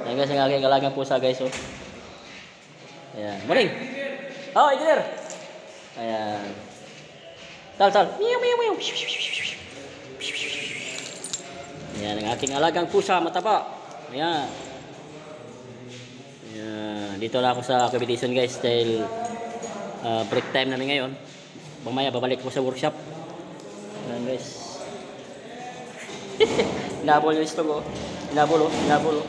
Ayan guys, ang aking alagang pusa guys. Oh. Ayan. Morning! Oh, engineer! Ayan. Tal. Meow, meow, meow. Ayan, ang aking alagang pusa, mataba. Ayan. Ayan. Dito na ako sa accommodation guys dahil break time namin ngayon. Mamaya babalik ko sa workshop. Ayan guys. Inabol yung istog oh. Inabol oh.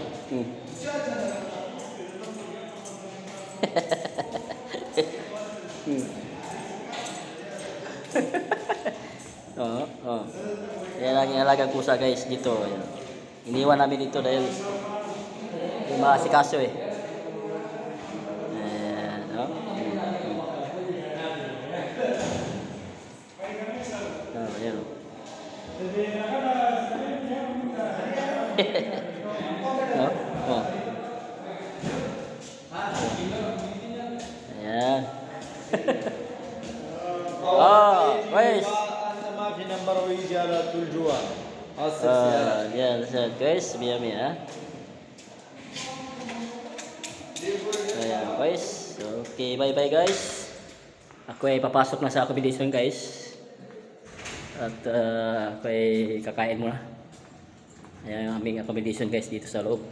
Oh. Yan ang alagang pusa guys dito. Ayan. Iniwan namin dito dahil yung maasikaso eh. Ayan, oh. Ayan oh. Oh. Ayan. Guys. Yan, guys, mia. Ayan, guys. Okay, bye-bye guys. Ako ay papasok na sa accommodation guys. At ako ay kakain muna. Ayan ang aming accommodation guys dito sa loob.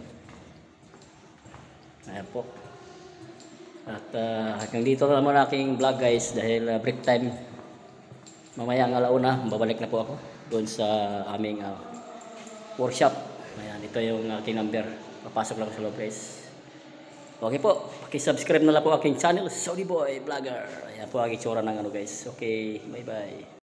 Ayan po. At hanggang dito na naman aking vlog guys dahil break time. Mamaya ang alauna, babalik na po ako doon sa aming workshop. Ayan, ito yung aking number. Papasok lang sa loob guys. Okay po, pakisubscribe na lang po aking channel, Saudi Boy Vlogger. Ayan po ang itsura ng ano guys. Okay, bye bye.